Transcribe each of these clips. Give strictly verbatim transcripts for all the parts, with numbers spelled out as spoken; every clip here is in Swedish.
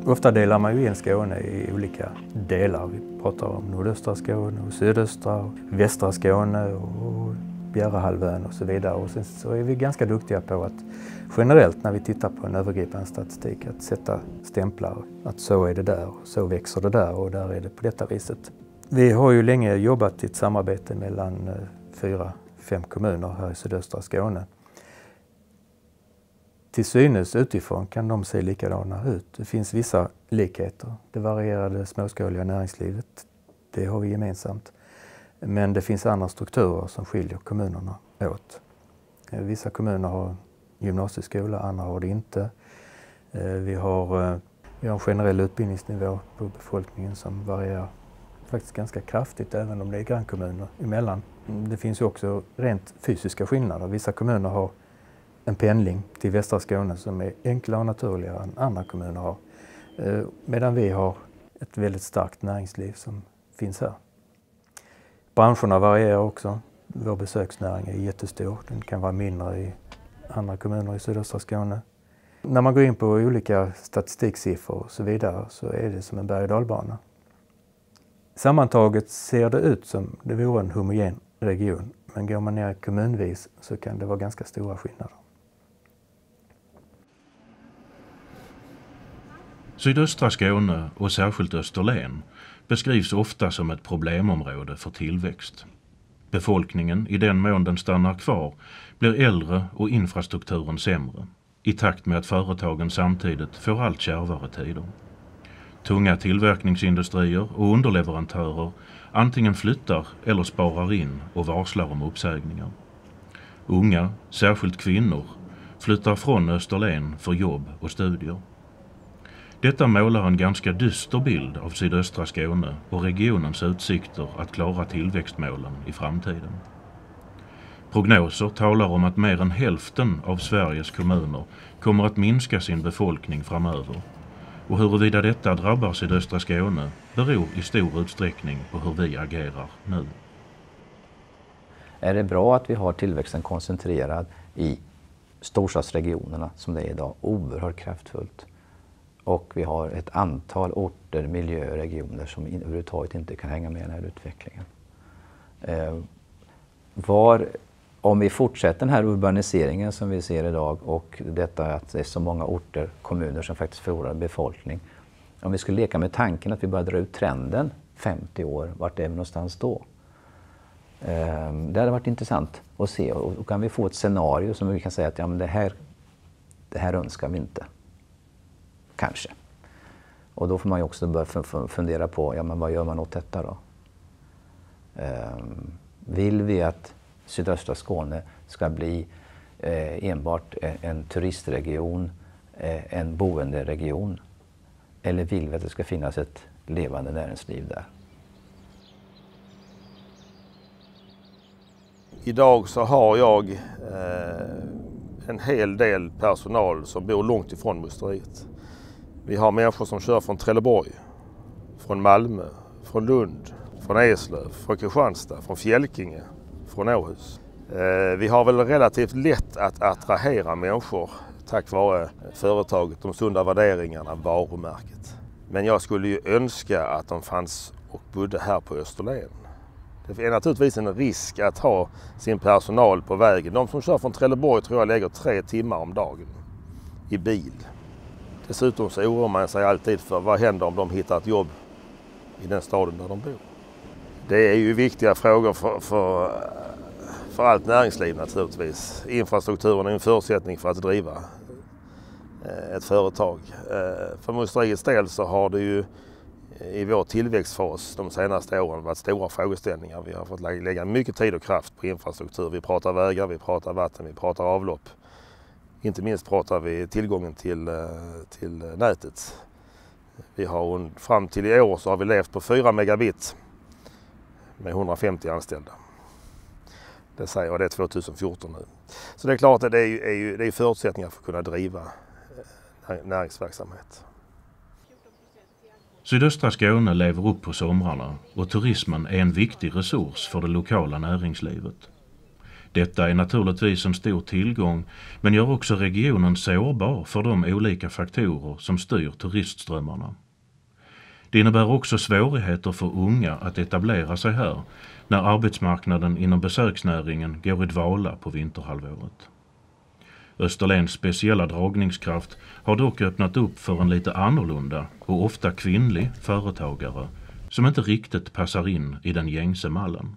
Ofta delar man ju in Skåne i olika delar. Vi pratar om nordöstra Skåne och sydöstra och västra Skåne och Bjärehalvön och så vidare. Och sen så är vi ganska duktiga på att generellt när vi tittar på en övergripande statistik att sätta stämplar. Att så är det där och så växer det där och där är det på detta viset. Vi har ju länge jobbat i ett samarbete mellan fyra, fem kommuner här i sydöstra Skåne. Till synes utifrån kan de se likadana ut. Det finns vissa likheter. Det varierade småskaliga näringslivet, det har vi gemensamt. Men det finns andra strukturer som skiljer kommunerna åt. Vissa kommuner har gymnasieskola, andra har det inte. Vi har, vi har en generell utbildningsnivå på befolkningen som varierar faktiskt ganska kraftigt även om det är grannkommuner emellan. Det finns ju också rent fysiska skillnader. Vissa kommuner har en pendling till västra Skåne som är enklare och naturligare än andra kommuner har. Medan vi har ett väldigt starkt näringsliv som finns här. Branscherna varierar också. Vår besöksnäring är jättestor. Den kan vara mindre i andra kommuner i sydöstra Skåne. När man går in på olika statistiksiffror och så vidare så är det som en berg- och dalbana. Sammantaget ser det ut som det vore en homogen region. Men går man ner kommunvis så kan det vara ganska stora skillnader. Sydöstra Skåne och särskilt Österlen beskrivs ofta som ett problemområde för tillväxt. Befolkningen, i den mån den stannar kvar, blir äldre och infrastrukturen sämre, i takt med att företagen samtidigt får allt kärvare tider. Tunga tillverkningsindustrier och underleverantörer antingen flyttar eller sparar in och varslar om uppsägningar. Unga, särskilt kvinnor, flyttar från Österlen för jobb och studier. Detta målar en ganska dyster bild av sydöstra Skåne och regionens utsikter att klara tillväxtmålen i framtiden. Prognoser talar om att mer än hälften av Sveriges kommuner kommer att minska sin befolkning framöver. Och huruvida detta drabbar sydöstra Skåne beror i stor utsträckning på hur vi agerar nu. Är det bra att vi har tillväxten koncentrerad i storstadsregionerna som det är idag? Oerhört kraftfullt. Och vi har ett antal orter, miljöer och regioner som överhuvudtaget inte kan hänga med i den här utvecklingen. Eh, var, om vi fortsätter den här urbaniseringen som vi ser idag och detta att det är så många orter, kommuner som faktiskt förlorar befolkning. Om vi skulle leka med tanken att vi börjar dra ut trenden femtio år, vart är vi någonstans då? Eh, det hade varit intressant att se och, och kan vi få ett scenario som vi kan säga att ja, men det, här, det här önskar vi inte. Kanske. Och då får man ju också börja fundera på, ja men vad gör man åt detta då? Um, vill vi att sydöstra Skåne ska bli eh, enbart en, en turistregion, eh, en boenderegion? Eller vill vi att det ska finnas ett levande näringsliv där? Idag så har jag eh, en hel del personal som bor långt ifrån musteriet. Vi har människor som kör från Trelleborg, från Malmö, från Lund, från Eslöv, från Kristianstad, från Fjälkinge, från Åhus. Eh, vi har väl relativt lätt att attrahera människor tack vare företaget, de sunda värderingarna, varumärket. Men jag skulle ju önska att de fanns och bodde här på Österlen. Det är naturligtvis en risk att ha sin personal på vägen. De som kör från Trelleborg tror jag lägger tre timmar om dagen i bil. Dessutom så oroar man sig alltid för vad händer om de hittar ett jobb i den staden där de bor. Det är ju viktiga frågor för, för, för allt näringsliv naturligtvis. Infrastrukturen är en förutsättning för att driva ett företag. För musteriets del så har det ju i vår tillväxtfas de senaste åren varit stora frågeställningar. Vi har fått lägga mycket tid och kraft på infrastruktur. Vi pratar vägar, vi pratar vatten, vi pratar avlopp. Inte minst pratar vi tillgången till, till nätet. Vi har, fram till i år så har vi levt på fyra megabit med hundrafemtio anställda. Det säger jag, det är tjugohundrafjorton nu. Så det är klart att det är, är, ju, det är förutsättningar för att kunna driva näringsverksamhet. Sydöstra Skåne lever upp på somrarna och turismen är en viktig resurs för det lokala näringslivet. Detta är naturligtvis en stor tillgång, men gör också regionen sårbar för de olika faktorer som styr turistströmmarna. Det innebär också svårigheter för unga att etablera sig här när arbetsmarknaden inom besöksnäringen går i dvala på vinterhalvåret. Österlens speciella dragningskraft har dock öppnat upp för en lite annorlunda och ofta kvinnlig företagare som inte riktigt passar in i den gängse mallen.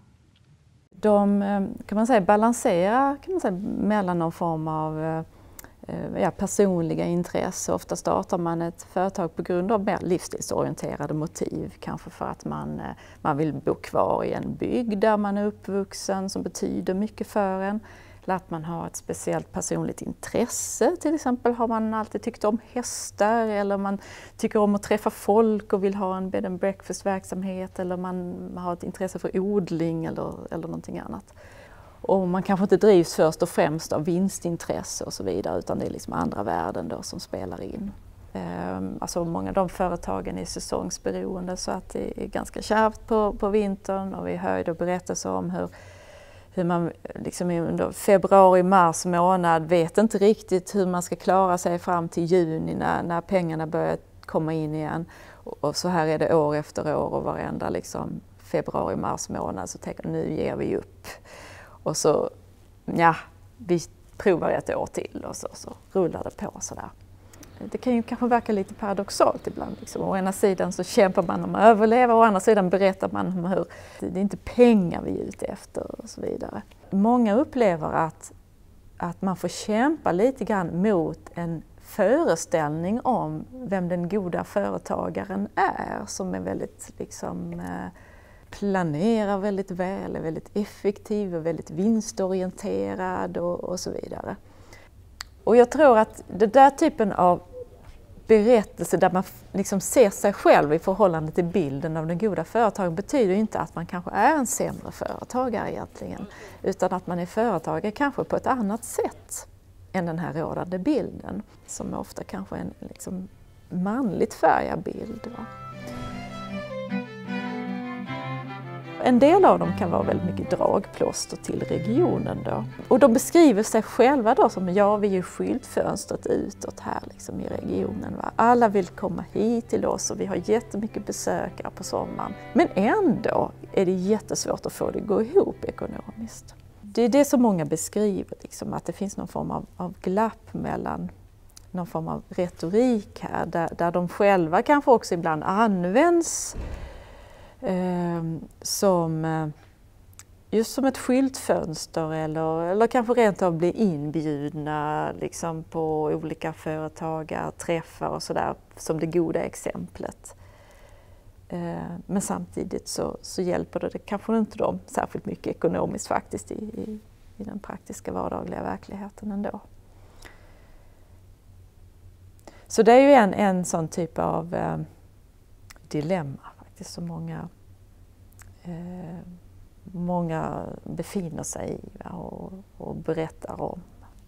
De kan man säga balanserar kan man säga, mellan någon form av ja, personliga intresse. Ofta startar man ett företag på grund av mer livsstilsorienterade motiv. Kanske för att man, man vill bo kvar i en bygd där man är uppvuxen som betyder mycket för en. Eller att man har ett speciellt personligt intresse. Till exempel har man alltid tyckt om hästar eller man tycker om att träffa folk och vill ha en bed and breakfast-verksamhet eller man har ett intresse för odling eller, eller någonting annat. Och man kanske inte drivs först och främst av vinstintresse och så vidare utan det är liksom andra värden då som spelar in. Ehm, alltså många av de företagen är säsongsberoende så att det är ganska kärvt på, på vintern och vi hörde berättelser om hur hur man liksom under februari, mars månad vet inte riktigt hur man ska klara sig fram till juni när, när pengarna börjar komma in igen. Och, och så här är det år efter år och varenda liksom februari, mars månad så tänker nu ger vi upp. Och så, ja, vi provar ett år till och så, så rullar det på sådär. Det kan ju kanske verka lite paradoxalt ibland. Liksom. Å ena sidan så kämpar man om att överleva, å andra sidan berättar man om hur det är inte pengar vi är ute efter och så vidare. Många upplever att, att man får kämpa lite grann mot en föreställning om vem den goda företagaren är som är väldigt liksom, planerar väldigt väl, är väldigt effektiv och väldigt vinstorienterad och, och så vidare. Och jag tror att den där typen av berättelse där man liksom ser sig själv i förhållande till bilden av den goda företagen betyder inte att man kanske är en sämre företagare egentligen. Utan att man är företagare kanske på ett annat sätt än den här rådande bilden. Som ofta kanske är en liksom manligt färgad bild. Va? En del av dem kan vara väldigt mycket dragplåster till regionen då. Och de beskriver sig själva då som ja, vi är ju skyltfönstret utåt här liksom i regionen. Va? Alla vill komma hit till oss och vi har jättemycket besökare på sommaren. Men ändå är det jättesvårt att få det att gå ihop ekonomiskt. Det är det som många beskriver, liksom, att det finns någon form av, av glapp mellan någon form av retorik här där, där de själva kanske också ibland används Eh, som eh, just som ett skyltfönster eller, eller kanske rent av bli inbjudna liksom, på olika företagarträffar och sådär som det goda exemplet. Eh, men samtidigt så, så hjälper det, det kanske inte dem särskilt mycket ekonomiskt faktiskt i, i, i den praktiska vardagliga verkligheten ändå. Så det är ju en, en sån typ av eh, dilemma. Det som många, eh, många befinner sig i va, och, och berättar om.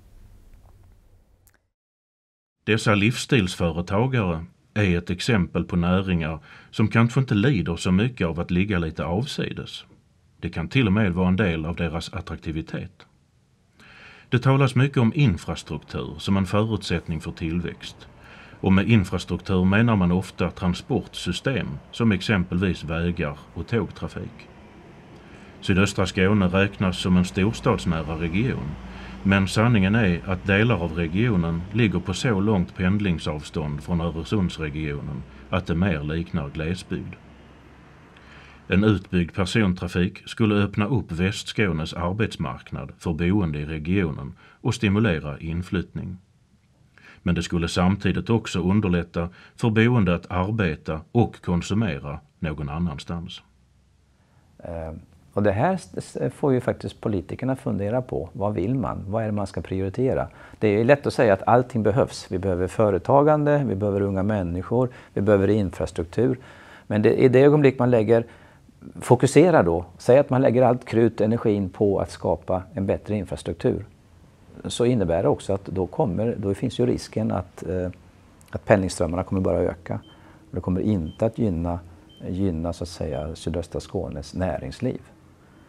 Dessa livsstilsföretagare är ett exempel på näringar som kanske inte lider så mycket av att ligga lite avsides. Det kan till och med vara en del av deras attraktivitet. Det talas mycket om infrastruktur som en förutsättning för tillväxt. Och med infrastruktur menar man ofta transportsystem som exempelvis vägar och tågtrafik. Sydöstra Skåne räknas som en storstadsnära region, men sanningen är att delar av regionen ligger på så långt pendlingsavstånd från Öresundsregionen att det mer liknar glesbygd. En utbyggd persontrafik skulle öppna upp Västskånes arbetsmarknad för boende i regionen och stimulera inflyttning. Men det skulle samtidigt också underlätta för boende att arbeta och konsumera någon annanstans. Och det här får ju faktiskt politikerna fundera på. Vad vill man? Vad är det man ska prioritera? Det är lätt att säga att allting behövs. Vi behöver företagande, vi behöver unga människor, vi behöver infrastruktur. Men det, i det ögonblick man lägger, fokuserar då, säg att man lägger allt krut, energin på att skapa en bättre infrastruktur. Så innebär det också att då, kommer, då finns ju risken att, eh, att pendlingsströmmarna kommer bara öka. Och det kommer inte att gynna, gynna så att säga, sydöstra Skånes näringsliv.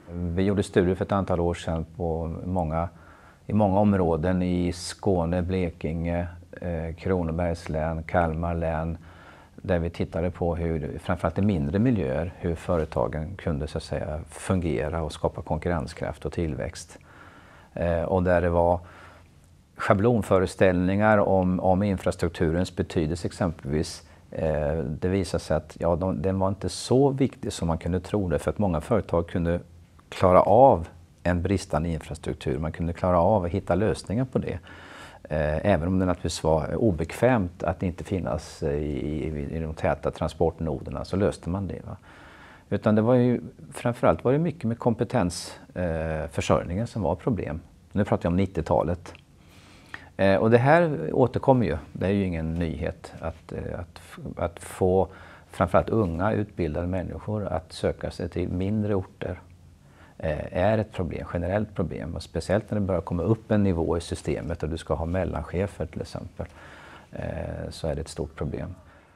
Vi gjorde studier för ett antal år sedan på många, i många områden i Skåne, Blekinge, eh, Kronobergs län, Kalmar län, där vi tittade på hur, framförallt i mindre miljöer, hur företagen kunde så att säga fungera och skapa konkurrenskraft och tillväxt. Eh, och där det var schablonföreställningar om, om infrastrukturens betydelse exempelvis. Eh, det visade sig att ja, de, den var inte så viktig som man kunde tro det, för att många företag kunde klara av en bristande infrastruktur. Man kunde klara av att hitta lösningar på det. Eh, även om det naturligtvis var obekvämt att inte finnas i, i, i de täta transportnoderna, så löste man det. Va? Utan det var ju, framförallt var det mycket med kompetensförsörjningen eh, som var problem. Nu pratar jag om nittiotalet. Eh, och det här återkommer ju. Det är ju ingen nyhet att, eh, att, att få framförallt unga utbildade människor att söka sig till mindre orter är ett problem, generellt problem, och speciellt när det börjar komma upp en nivå i systemet och du ska ha mellanchefer till exempel, så är det ett stort problem.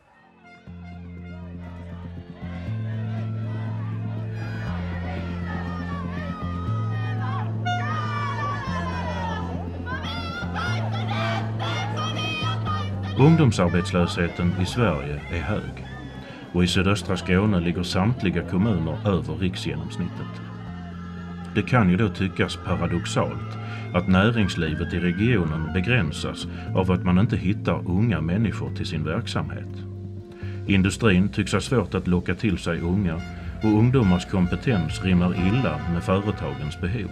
Ungdomsarbetslösheten i Sverige är hög, och i sydöstra Skåne ligger samtliga kommuner över riksgenomsnittet. Det kan ju då tyckas paradoxalt att näringslivet i regionen begränsas av att man inte hittar unga människor till sin verksamhet. Industrin tycks ha svårt att locka till sig unga, och ungdomars kompetens rimmar illa med företagens behov.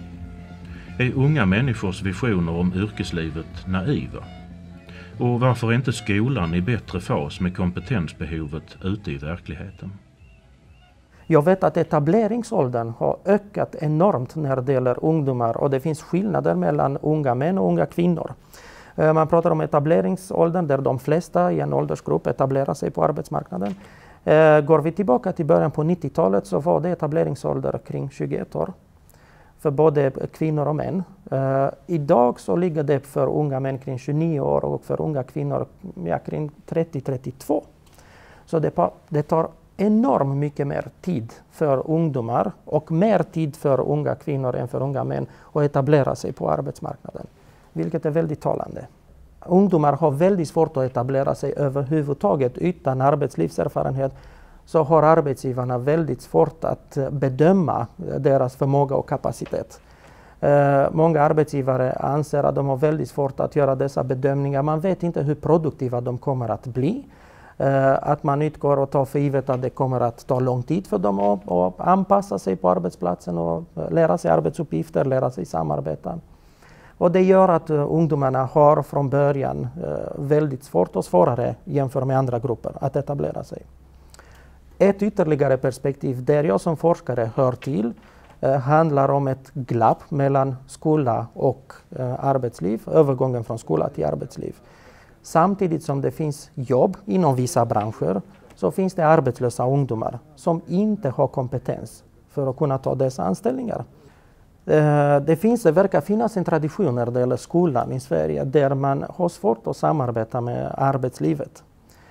Är unga människors visioner om yrkeslivet naiva? Och varför är inte skolan i bättre fas med kompetensbehovet ute i verkligheten? Jag vet att etableringsåldern har ökat enormt när det gäller ungdomar, och det finns skillnader mellan unga män och unga kvinnor. Man pratar om etableringsåldern där de flesta i en åldersgrupp etablerar sig på arbetsmarknaden. Går vi tillbaka till början på nittiotalet så var det etableringsålder kring tjugoett år för både kvinnor och män. Idag så ligger det för unga män kring tjugonio år och för unga kvinnor ja, kring trettio till trettiotvå. Så det, det tar enormt mycket mer tid för ungdomar och mer tid för unga kvinnor än för unga män att etablera sig på arbetsmarknaden, vilket är väldigt talande. Ungdomar har väldigt svårt att etablera sig överhuvudtaget utan arbetslivserfarenhet, så har arbetsgivarna väldigt svårt att bedöma deras förmåga och kapacitet. Eh, många arbetsgivare anser att de har väldigt svårt att göra dessa bedömningar. Man vet inte hur produktiva de kommer att bli. Att man utgår och tar för givet att det kommer att ta lång tid för dem att, att anpassa sig på arbetsplatsen och lära sig arbetsuppgifter, lära sig samarbeta. Och det gör att ungdomarna har från början väldigt svårt och svårare jämfört med andra grupper att etablera sig. Ett ytterligare perspektiv där jag som forskare hör till handlar om ett glapp mellan skola och arbetsliv, övergången från skola till arbetsliv. Samtidigt som det finns jobb inom vissa branscher så finns det arbetslösa ungdomar som inte har kompetens för att kunna ta dessa anställningar. Det, finns, det verkar finnas en tradition när det gäller skolan i Sverige där man har svårt att samarbeta med arbetslivet.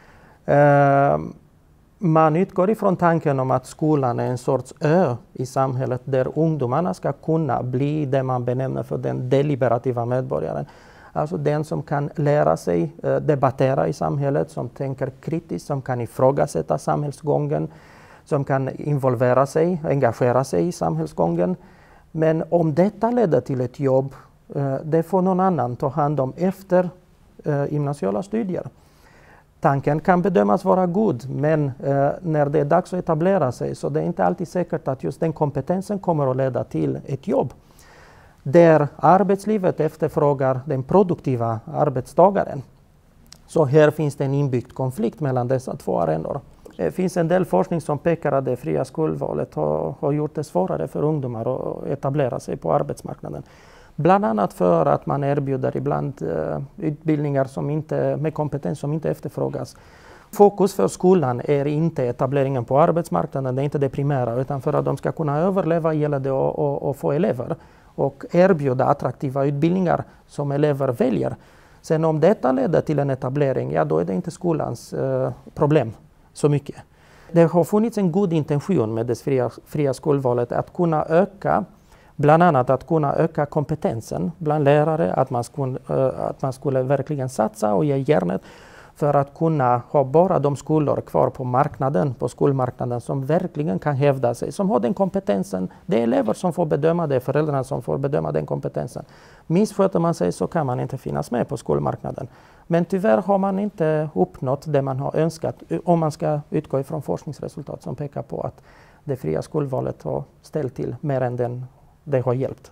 Man utgår ifrån tanken om att skolan är en sorts ö i samhället där ungdomarna ska kunna bli det man benämner för den deliberativa medborgaren. Alltså den som kan lära sig eh, debattera i samhället, som tänker kritiskt, som kan ifrågasätta samhällsgången, som kan involvera sig, engagera sig i samhällsgången. Men om detta leder till ett jobb, eh, det får någon annan ta hand om efter eh, gymnasiala studier. Tanken kan bedömas vara god, men eh, när det är dags att etablera sig så det är inte alltid säkert att just den kompetensen kommer att leda till ett jobb. Där arbetslivet efterfrågar den produktiva arbetstagaren. Så här finns det en inbyggd konflikt mellan dessa två arenor. Det finns en del forskning som pekar att det fria skolvalet har, har gjort det svårare för ungdomar att etablera sig på arbetsmarknaden. Bland annat för att man erbjuder ibland uh, utbildningar som inte, med kompetens som inte efterfrågas. Fokus för skolan är inte etableringen på arbetsmarknaden, det är inte det primära, utan för att de ska kunna överleva gäller det att, att, att få elever och erbjuda attraktiva utbildningar som elever väljer. Sen om detta leder till en etablering, ja då är det inte skolans uh, problem så mycket. Det har funnits en god intention med det fria, fria skolvalet att kunna öka, bland annat att kunna öka kompetensen bland lärare, att man skulle, att man skulle verkligen satsa och ge järnet för att kunna ha bara de skolor kvar på marknaden, på skolmarknaden som verkligen kan hävda sig, som har den kompetensen. Det är elever som får bedöma det, föräldrarna som får bedöma den kompetensen. Missköter man sig så kan man inte finnas med på skolmarknaden. Men tyvärr har man inte uppnått det man har önskat, om man ska utgå ifrån forskningsresultat som pekar på att det fria skolvalet har ställt till mer än den, det har hjälpt.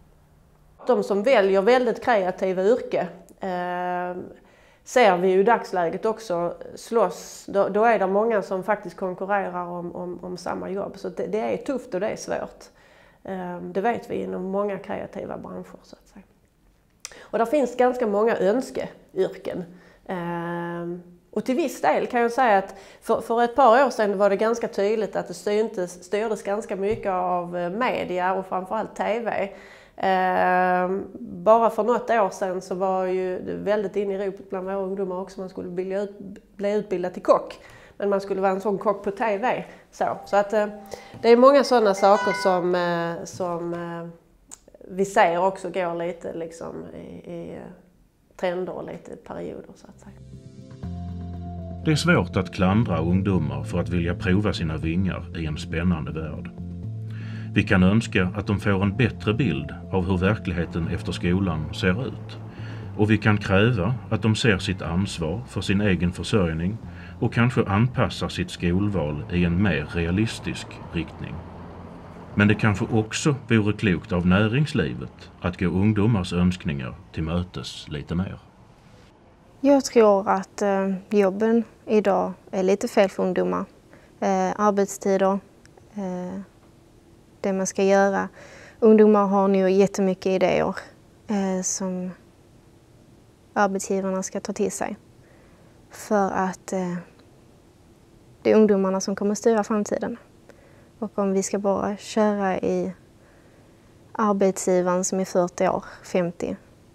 De som väljer väldigt kreativa yrke eh, ser vi ju i dagsläget också slåss. Då, då är det många som faktiskt konkurrerar om, om, om samma jobb. Så det, det är tufft och det är svårt. Eh, det vet vi inom många kreativa branscher, så att säga. Och där finns ganska många önskeyrken. Eh, och till viss del kan jag säga att för, för ett par år sedan var det ganska tydligt att det styrdes, styrdes ganska mycket av media och framförallt tv. Eh, bara för något år sedan så var ju det väldigt in i ropet bland våra ungdomar också. Man skulle bli, ut, bli utbildad till kock. Men man skulle vara en sån kock på tv. Så, så att eh, det är många sådana saker som, eh, som eh, vi ser också går lite liksom i, i trender och lite perioder, så att säga. Det är svårt att klandra ungdomar för att vilja prova sina vingar i en spännande värld. Vi kan önska att de får en bättre bild av hur verkligheten efter skolan ser ut. Och vi kan kräva att de ser sitt ansvar för sin egen försörjning och kanske anpassar sitt skolval i en mer realistisk riktning. Men det kanske också vore klokt av näringslivet att gå ungdomars önskningar till mötes lite mer. Jag tror att eh, jobben idag är lite fel för ungdomar. Eh, arbetstider, eh, det man ska göra. Ungdomar har nu jättemycket idéer eh, som arbetsgivarna ska ta till sig. För att eh, det är ungdomarna som kommer att styra framtiden. Och om vi ska bara köra i arbetsgivaren som är fyrtio år, femtio,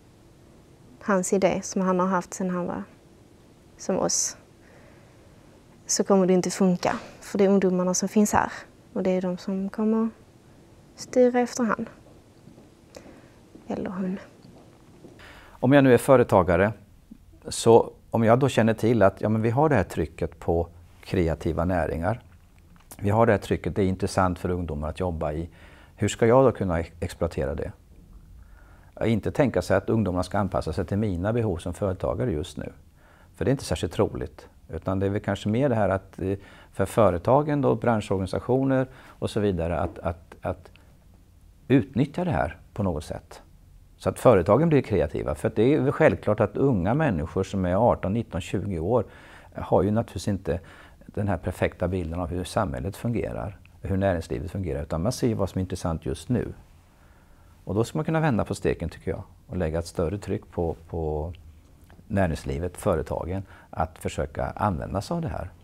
hans idé som han har haft sedan han var som oss, så kommer det inte funka. För det är ungdomarna som finns här och det är de som kommer styra efterhand. Eller hon. Om jag nu är företagare, så om jag då känner till att ja, men vi har det här trycket på kreativa näringar. Vi har det här trycket, det är intressant för ungdomar att jobba i. Hur ska jag då kunna exploatera det? Jag inte tänka sig att ungdomar ska anpassa sig till mina behov som företagare just nu. För det är inte särskilt troligt. Utan det är väl kanske mer det här att för företagen, då, branschorganisationer och så vidare, att, att, att utnyttja det här på något sätt. Så att företagen blir kreativa. För det är väl självklart att unga människor som är arton, nitton, tjugo år har ju naturligtvis inte den här perfekta bilden av hur samhället fungerar, hur näringslivet fungerar, utan man ser vad som är intressant just nu. Och då ska man kunna vända på steken, tycker jag, och lägga ett större tryck på, på näringslivet, företagen, att försöka använda sig av det här.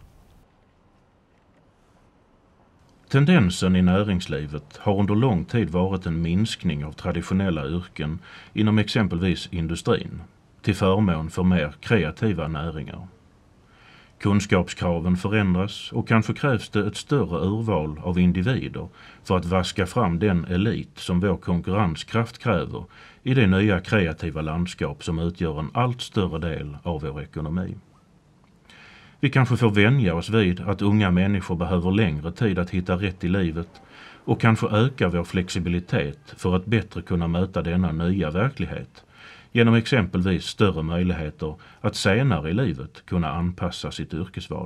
Tendensen i näringslivet har under lång tid varit en minskning av traditionella yrken inom exempelvis industrin, till förmån för mer kreativa näringar. Kunskapskraven förändras och kanske krävs det ett större urval av individer för att vaska fram den elit som vår konkurrenskraft kräver i det nya kreativa landskap som utgör en allt större del av vår ekonomi. Vi kanske får vänja oss vid att unga människor behöver längre tid att hitta rätt i livet och kanske öka vår flexibilitet för att bättre kunna möta denna nya verklighet genom exempelvis större möjligheter att senare i livet kunna anpassa sitt yrkesval.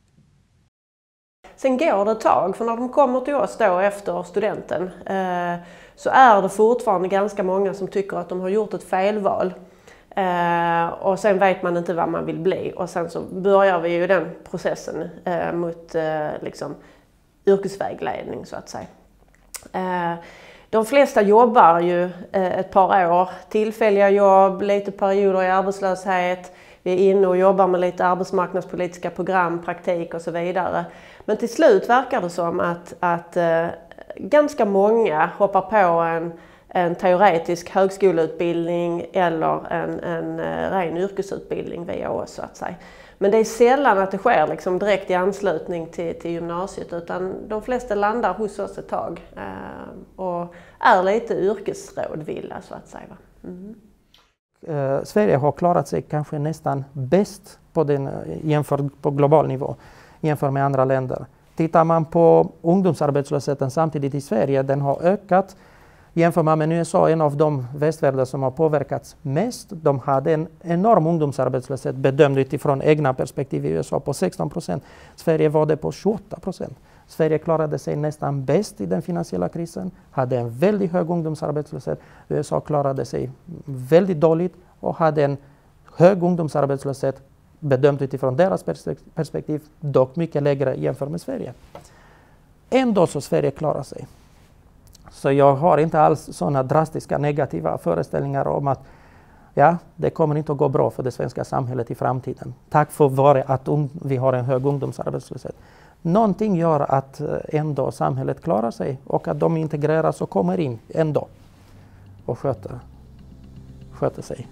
Sen går det ett tag, för när de kommer till oss då efter studenten eh, så är det fortfarande ganska många som tycker att de har gjort ett felval. Eh, och sen vet man inte vad man vill bli, och sen så börjar vi ju den processen eh, mot eh, liksom, yrkesvägledning, så att säga. Eh, de flesta jobbar ju eh, ett par år, tillfälliga jobb, lite perioder i arbetslöshet. Vi är inne och jobbar med lite arbetsmarknadspolitiska program, praktik och så vidare. Men till slut verkar det som att, att eh, ganska många hoppar på en en teoretisk högskoleutbildning eller en, en ren yrkesutbildning via oss, så att säga. Men det är sällan att det sker liksom direkt i anslutning till, till gymnasiet, utan de flesta landar hos oss ett tag eh, och är lite yrkesrådvilla så att säga. Mm. Eh, Sverige har klarat sig kanske nästan bäst på, den, jämfört på global nivå jämfört med andra länder. Tittar man på ungdomsarbetslösheten samtidigt i Sverige, den har ökat. Jämför man med U S A, en av de västvärldar som har påverkats mest, de hade en enorm ungdomsarbetslöshet bedömd utifrån egna perspektiv i U S A på sexton procent. Sverige var det på tjugoåtta procent. Sverige klarade sig nästan bäst i den finansiella krisen, hade en väldigt hög ungdomsarbetslöshet. U S A klarade sig väldigt dåligt och hade en hög ungdomsarbetslöshet bedömt utifrån deras perspektiv, dock mycket lägre jämfört med Sverige. Ändå så Sverige klarar sig. Så jag har inte alls sådana drastiska negativa föreställningar om att ja, det kommer inte att gå bra för det svenska samhället i framtiden. Tack för vare att vi har en hög ungdomsarbetslöshet. Någonting gör att ändå samhället klarar sig och att de integreras och kommer in ändå och sköter, sköter sig.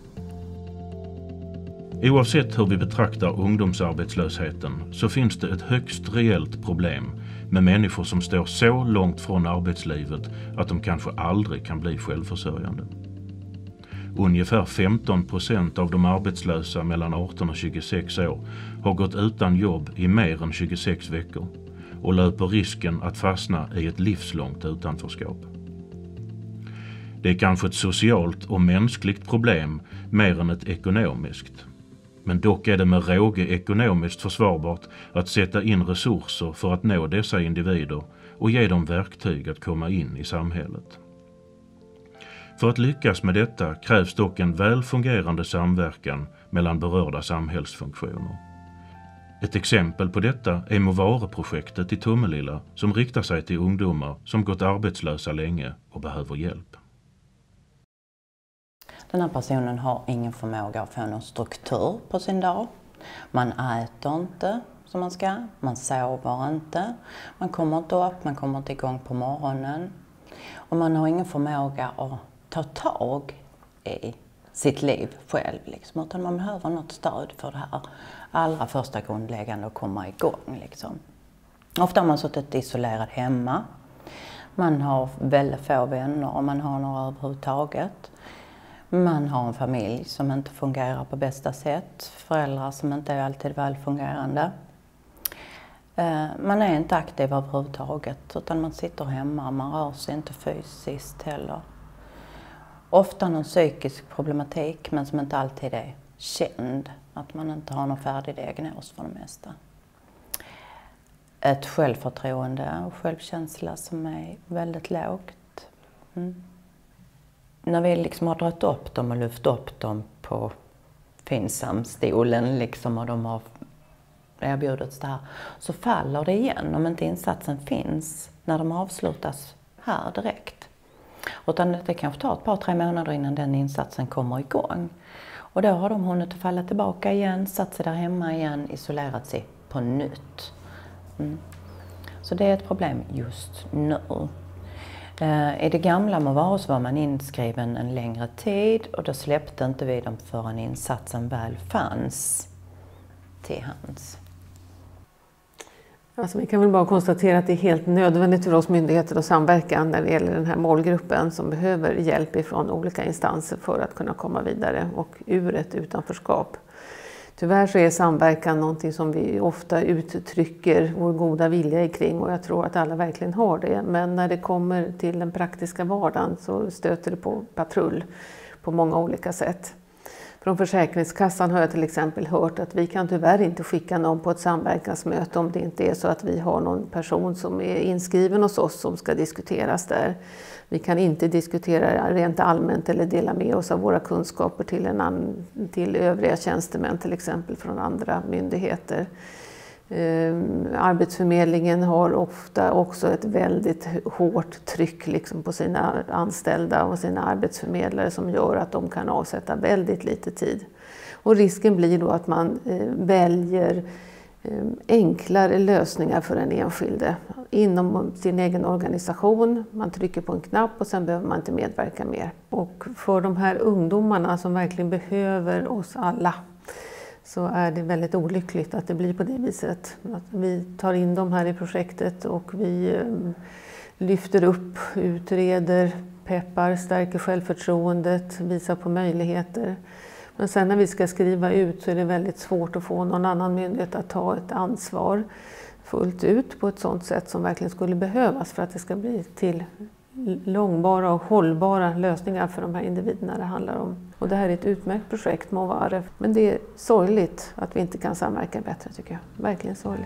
Oavsett hur vi betraktar ungdomsarbetslösheten så finns det ett högst reellt problem med människor som står så långt från arbetslivet att de kanske aldrig kan bli självförsörjande. Ungefär femton procent av de arbetslösa mellan arton och tjugosex år har gått utan jobb i mer än tjugosex veckor och löper risken att fastna i ett livslångt utanförskap. Det är kanske ett socialt och mänskligt problem mer än ett ekonomiskt. Men dock är det med råge ekonomiskt försvarbart att sätta in resurser för att nå dessa individer och ge dem verktyg att komma in i samhället. För att lyckas med detta krävs dock en väl fungerande samverkan mellan berörda samhällsfunktioner. Ett exempel på detta är Movare-projektet i Tomelilla som riktar sig till ungdomar som gått arbetslösa länge och behöver hjälp. Den här personen har ingen förmåga att få någon struktur på sin dag. Man äter inte som man ska, man sover inte, man kommer inte upp, man kommer inte igång på morgonen. Och man har ingen förmåga att ta tag i sitt liv själv, liksom, utan man behöver något stöd för det här allra första grundläggande att komma igång. Liksom. Ofta har man suttit isolerad hemma, man har väldigt få vänner om man har några överhuvudtaget. Man har en familj som inte fungerar på bästa sätt, föräldrar som inte är alltid välfungerande. Man är inte aktiv överhuvudtaget utan man sitter hemma, man rör sig inte fysiskt heller. Ofta någon psykisk problematik men som inte alltid är känd, att man inte har någon färdig diagnos för det mesta. Ett självförtroende och självkänsla som är väldigt lågt. Mm. När vi liksom har dragit upp dem och lyft upp dem på Finsam-stolen liksom, och de har erbjudits det här, så faller det igen om inte insatsen finns när de avslutas här direkt. Utan det kanske tar ett par, tre månader innan den insatsen kommer igång. Och då har de hunnit falla tillbaka igen, satt sig där hemma igen, isolerat sig på nytt. Mm. Så det är ett problem just nu. I det gamla Movare så var man inskriven en längre tid och då släppte inte vi dem förrän insatsen väl fanns till hands. Alltså vi kan väl bara konstatera att det är helt nödvändigt för oss myndigheter att samverka när det gäller den här målgruppen som behöver hjälp ifrån olika instanser för att kunna komma vidare och ur ett utanförskap. Tyvärr så är samverkan någonting som vi ofta uttrycker vår goda vilja kring och jag tror att alla verkligen har det. Men när det kommer till den praktiska vardagen så stöter det på patrull på många olika sätt. Från Försäkringskassan har jag till exempel hört att vi kan tyvärr inte skicka någon på ett samverkansmöte om det inte är så att vi har någon person som är inskriven hos oss som ska diskuteras där. Vi kan inte diskutera rent allmänt eller dela med oss av våra kunskaper till, en an, till övriga tjänstemän till exempel från andra myndigheter. Arbetsförmedlingen har ofta också ett väldigt hårt tryck liksom på sina anställda och sina arbetsförmedlare som gör att de kan avsätta väldigt lite tid. Och risken blir då att man väljer enklare lösningar för den enskilde inom sin egen organisation. Man trycker på en knapp och sen behöver man inte medverka mer. Och för de här ungdomarna som verkligen behöver oss alla så är det väldigt olyckligt att det blir på det viset. Att vi tar in dem här i projektet och vi lyfter upp, utreder, peppar, stärker självförtroendet, visar på möjligheter. Men sen när vi ska skriva ut så är det väldigt svårt att få någon annan myndighet att ta ett ansvar fullt ut på ett sådant sätt som verkligen skulle behövas för att det ska bli till långbara och hållbara lösningar för de här individerna det handlar om. Och det här är ett utmärkt projekt, Movare. Men det är sorgligt att vi inte kan samverka bättre, tycker jag. Verkligen sorgligt.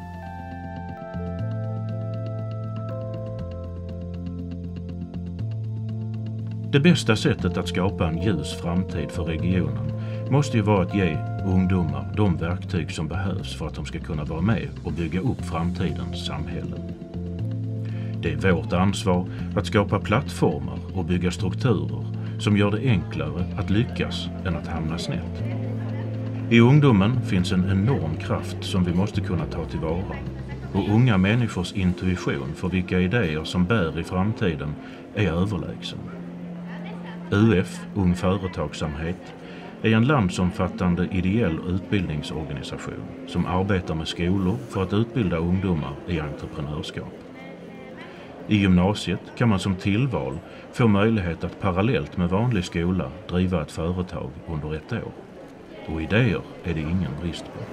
Det bästa sättet att skapa en ljus framtid för regionen måste ju vara att ge ungdomar de verktyg som behövs för att de ska kunna vara med och bygga upp framtidens samhälle. Det är vårt ansvar att skapa plattformar och bygga strukturer som gör det enklare att lyckas än att hamna snett. I ungdomen finns en enorm kraft som vi måste kunna ta tillvara. Och unga människors intuition för vilka idéer som bär i framtiden är överlägsen. U F, Ung Företagsamhet, är en landsomfattande ideell utbildningsorganisation som arbetar med skolor för att utbilda ungdomar i entreprenörskap. I gymnasiet kan man som tillval få möjlighet att parallellt med vanlig skola driva ett företag under ett år. Och idéer är det ingen brist på.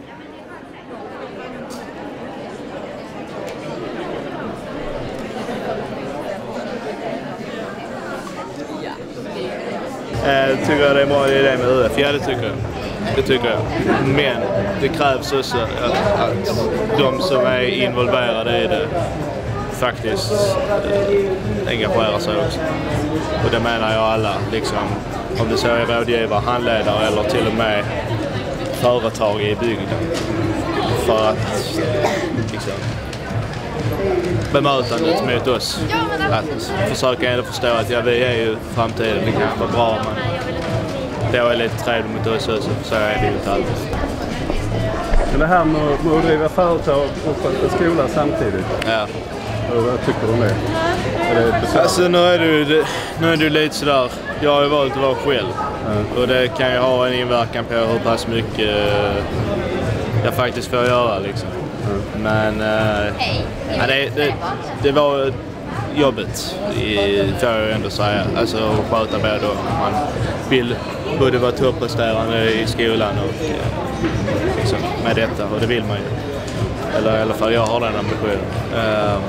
Jag tycker jag det är en bra idé med U F. Ja, det tycker jag. Det tycker jag. Men det krävs också att, att de som är involverade i det faktiskt eh, engagerar sig också. Och det menar jag alla. Liksom, om det så är rådgivare, handledare eller till och med företag i bygden. För att liksom, bemötandet mot oss. Att försöka ändå förstå att ja, vi är ju framtiden, det kan vara bra, men det är lite trevligt mot oss också, så är det ju inte alltid. Men det här med, med att driva företag och sköta skola samtidigt, ja. Vad tycker du om det? Är det alltså nu är du nu är du lite sådär, jag har ju valt att vara själv. Mm. Och det kan ju ha en inverkan på hur pass mycket jag faktiskt får göra liksom. Mm. Men äh, ja, det, det, det var jobbet, i, får jag ändå säga. Alltså att sköta både då. Man vill både vara toppresterande i skolan och liksom, med detta, och det vill man ju. Eller i alla fall jag har den ambitionen. Um,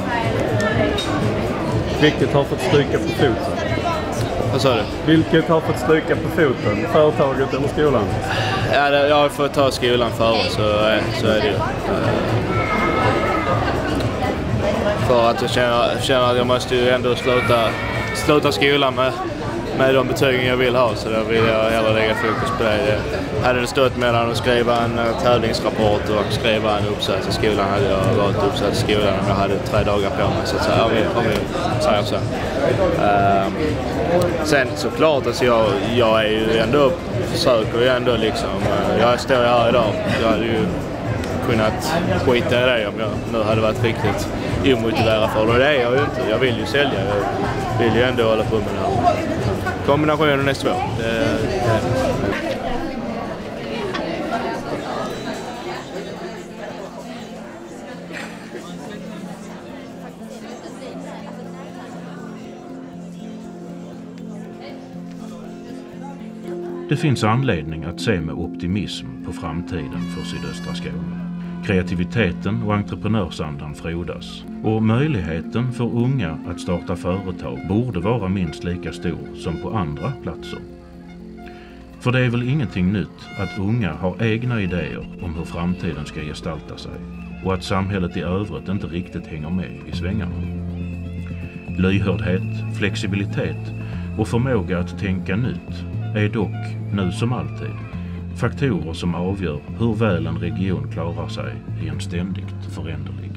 Vilket har fått stryka på foten? Vad sa du? Vilket har fått stryka på foten? Företaget eller skolan? Ja, det, jag har fått ta skolan före, så, så är det ju. För att jag känner, känner att jag måste ju ändå sluta, sluta skolan med, med de betygen jag vill ha, så då vill jag hellre lägga fokus på det. Jag hade det stått mellan att skriva en tävlingsrapport och skriva en uppsats i skolan, hade jag varit uppsats i skolan om jag hade tre dagar på mig, så att säga, om vi, om vi säger så. Um, sen såklart, alltså jag, jag är ju ändå, försöker ju ändå liksom, jag står ju här idag, jag hade ju kunnat skita i det om jag nu hade varit riktigt omotiverad för det. Det är jag ju inte. Jag vill ju sälja. Jag vill ju ändå hålla på med det här. Kombinationen är svår. Det, det. Det finns anledning att se med optimism på framtiden för sydöstra Skåne. Kreativiteten och entreprenörsandan frodas, och möjligheten för unga att starta företag borde vara minst lika stor som på andra platser. För det är väl ingenting nytt att unga har egna idéer om hur framtiden ska gestalta sig, och att samhället i övrigt inte riktigt hänger med i svängarna. Lyhördhet, flexibilitet och förmåga att tänka nytt är dock, nu som alltid, faktorer som avgör hur väl en region klarar sig i en ständigt föränderlig